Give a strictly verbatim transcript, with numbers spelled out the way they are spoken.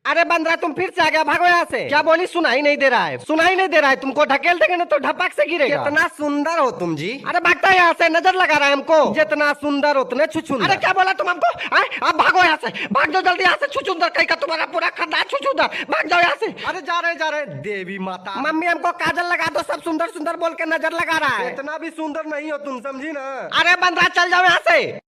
अरे बंदरा तुम फिर से आ गया, भागो यहाँ से। क्या बोली? सुनाई नहीं दे रहा है, सुनाई नहीं दे रहा है। तुमको ढकेल देंगे ना तो ढपक से गिरेगा। कितना सुंदर हो तुम जी। अरे भागता है यहाँ से, नजर लगा रहा है हमको। जितना सुंदर उतने छुछुंदर। अरे क्या बोला तुम हमको? अब भागो यहाँ से, भाग जाओ जल्दी यहाँ से। छुछुंदर कहीं का तुम्हारा पूरा खानदान छुछुंदर, भाग जाओ यहाँ से। अरे जा रहे जा रहे देवी माता। मम्मी हमको काजल लगा दो, सब सुंदर सुंदर बोल के नजर लगा रहा है। इतना भी सुंदर नहीं हो तुम, समझी ना। अरे बंदरा चल जाओ यहाँ से।